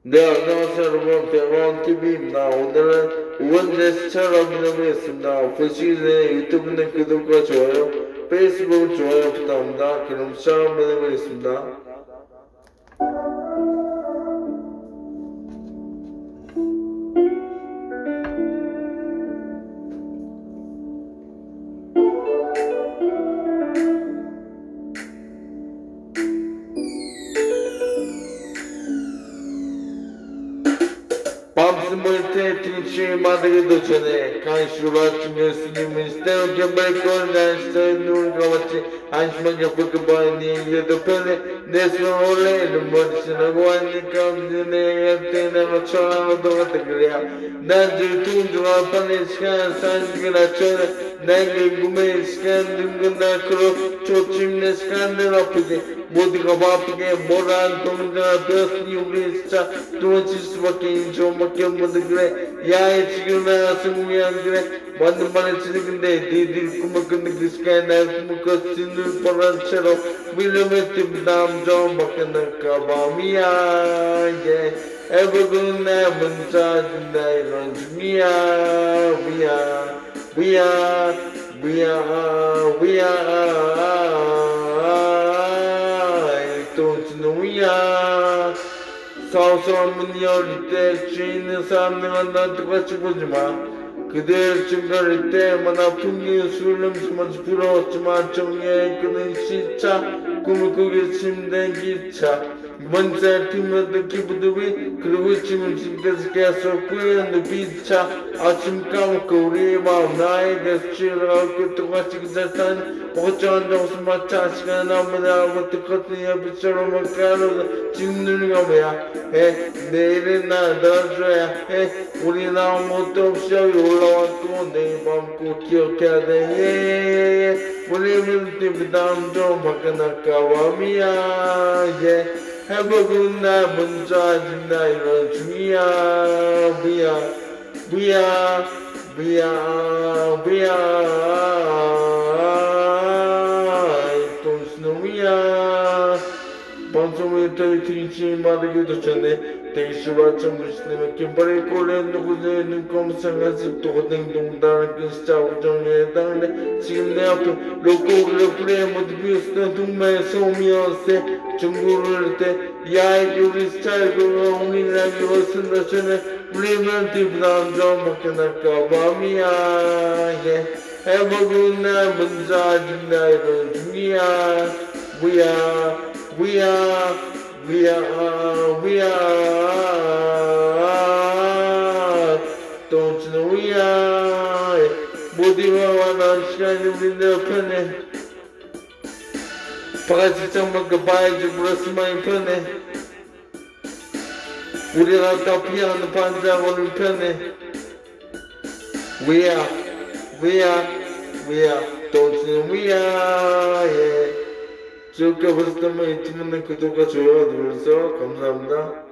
네, 안녕하세요 여러분. 대왕TV입니다. 오늘은 5번째 시청을 확인해보겠습니다. 보시기 전에 유튜브는 구독과 좋아요, 페이스북 좋아요 부탁합니다. 그럼 시작 한번 해보겠습니다. 밤스물 때 등심을 마르기도 전에 간식으로 아침에 스님은 시대로 개발권 난 시대에 눈을 감았지 안심한 격불 봐니 이래도 편해 내 손 원래 이런 머리 지나고 하니까 내가 때나 천하고도 같아 그래야 난들 둥둥한 판의 시간 산지가 전에 내게 꿈의 시간 둥근 날크로 초침내 시간들 아프게 모두가 바쁘게 뭐란 동자가 되었으니 우리 진짜 도망칠 수밖에 인정밖에 없는데 그래 야이 지금 나 승무이 안 그래 맞는 말을 치는 건데 니들 꿈을 끄는 그 시간에 날 꿈을 꿨으는 뻔한 채로 밀려면 뜸담 좀 바뀌어날까봐 미안해 애버그 내 문자 준다 이런 중이야 똥치놈이야 사우스한 문이 열릴 때 주인은 사람들만 나 똑같이 보지마 그들 증가할 때마다 풍기는 술 냄새마저 부러웠지만 정리해 끄는 시차 꿈을 꾸게 침된 기차 이번 달 팀면도 기부들이 그리고 지금 집에서 계속 꾸이는 비차 아침 까먹고 우리 마음 나에 대해서 취해가고 똑같이 그잘탄 걱정한 정수 마차 시간 나무나 똑같은 옆에처럼 가로 지금 누리가 뭐야 내일은 나 넣어줘야 우리 아무것도 없이 여기 올라왔고 내일 밤 꼭 기억해야 돼 우리 밀팀 다음 좀 바꿔날까봐 미안 해보고 나 문자 준다 이런 중이야 똥스놈이야 방송을 더 등심 마르기도 전에 대시와 정부시내면 김발이 꼴에 누구의 눈검상가서 또 냉동다는 그 시작 우정에 해당하네 지금 내 앞에 로꼬를 그래 모두 비었던 동마의 소미였세 정보를 할 때 야이 우리 스타일과 우리나라로 쓴다 전에 우리는 뒤부담 좀 바뀌어날까봐 미안해 해보고 나 문자 준다 이런 중이야 똥치놈이야 모두가 원하는 시간이 우리 내 편에 바가지 장만큼 봐야지 물었으면 편해 우리가 카피하는 반장어는 편해 똥치놈이야 지금까지 보셨다면 유튜브는 구독과 좋아요 눌러주세요 감사합니다.